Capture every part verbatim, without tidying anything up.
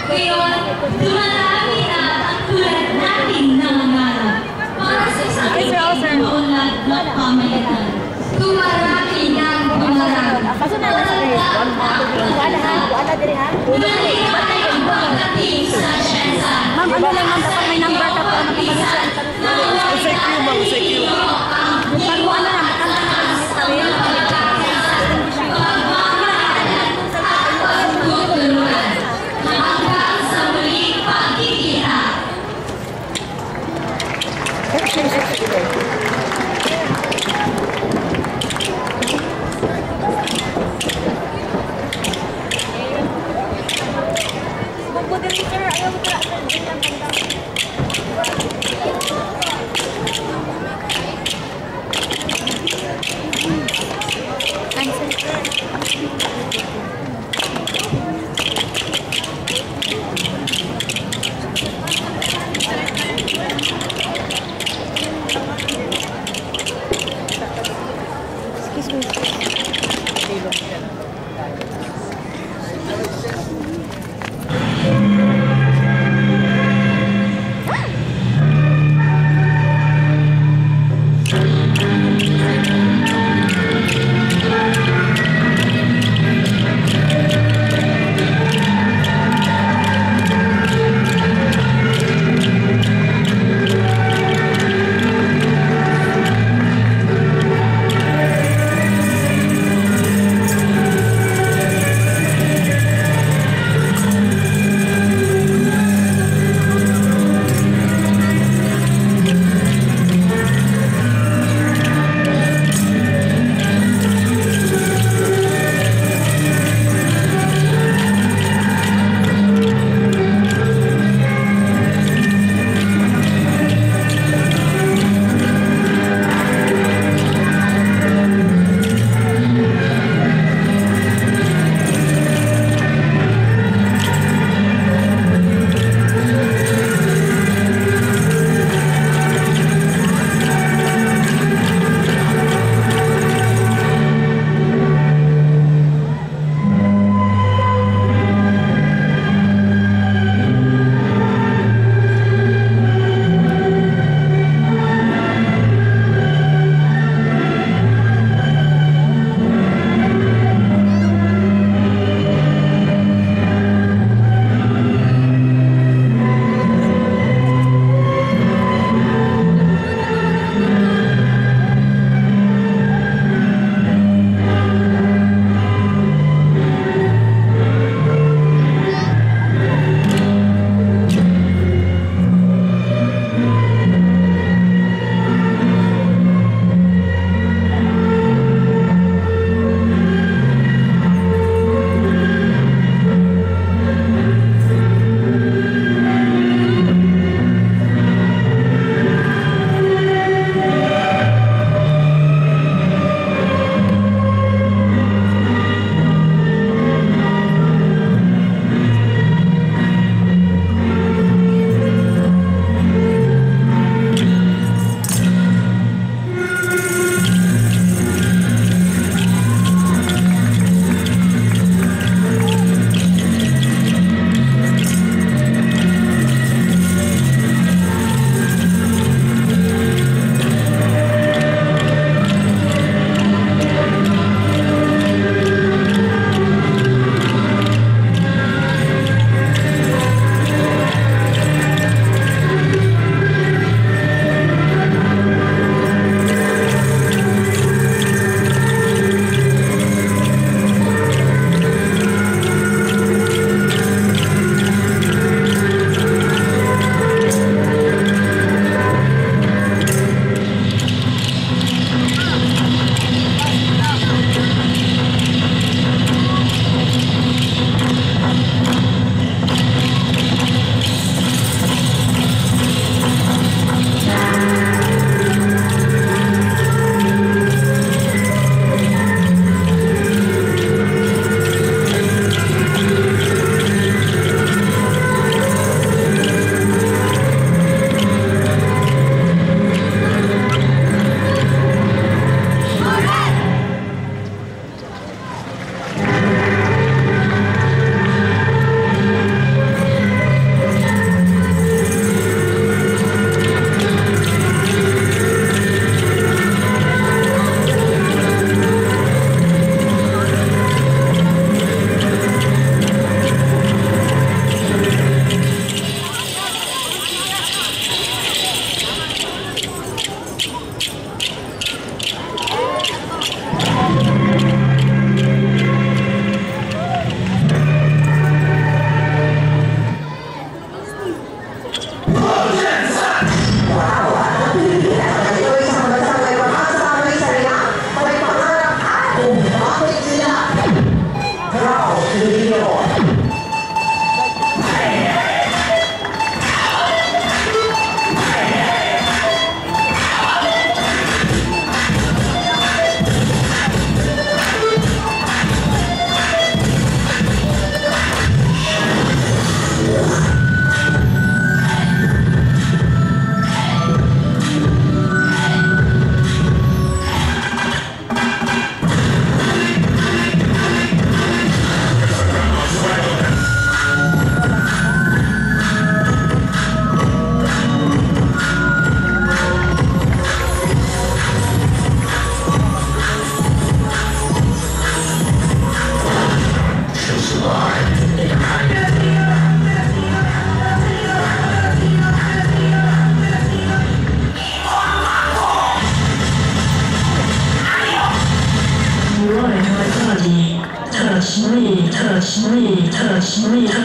Ngayon, dumarami na ang tulad nating nangangarap para sa isang maunlad na pamayanan. Dumarami na ang dumarami. Muli ay ang pagdating sa Gensan. Ma'am, ano lang ma'am, dapat may number ka po. Usay Q, ma'am, usay Q. Pag mo ano lang, matanda na kami sa rin. Hanggang sa muling pagkikita. Mag-moderator, ayaw mo ka. Excuse me.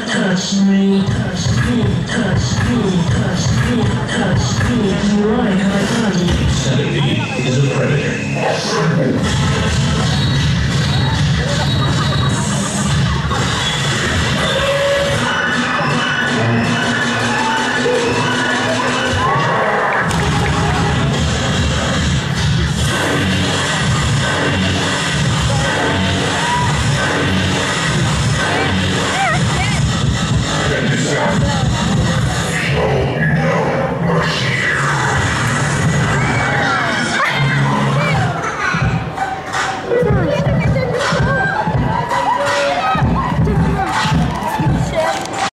touch me, touch me, touch me, touch me, touch me. You like I touch me. Seventy is a predator. Gensan.